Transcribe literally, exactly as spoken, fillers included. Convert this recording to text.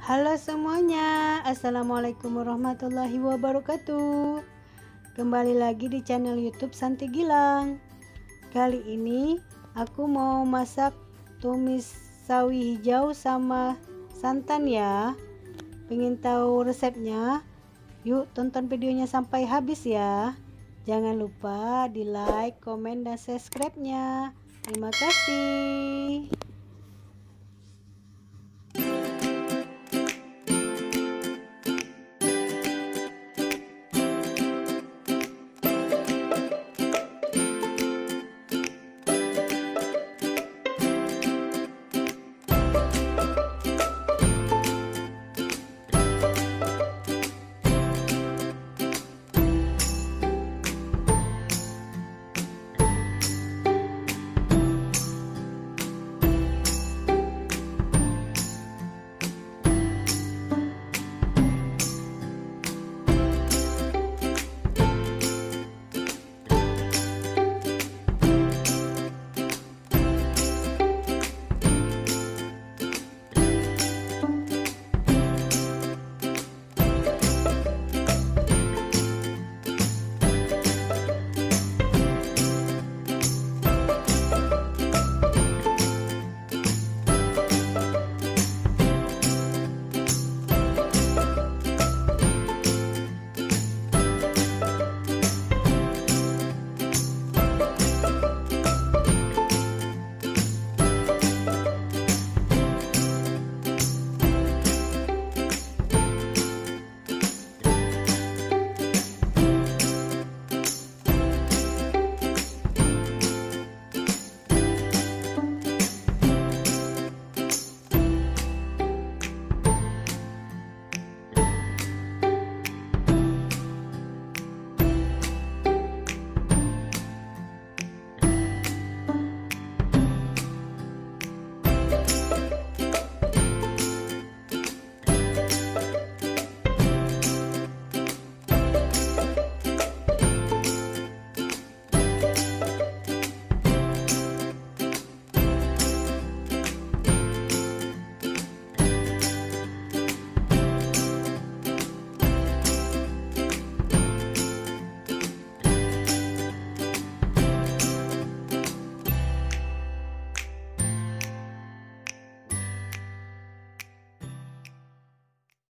Halo semuanya, Assalamualaikum warahmatullahi wabarakatuh. Kembali lagi di channel YouTube Santi Gilang. Kali ini aku mau masak tumis sawi hijau sama santan ya. Pengen tahu resepnya? Yuk tonton videonya sampai habis ya. Jangan lupa di like, komen, dan subscribe-nya. Terima kasih.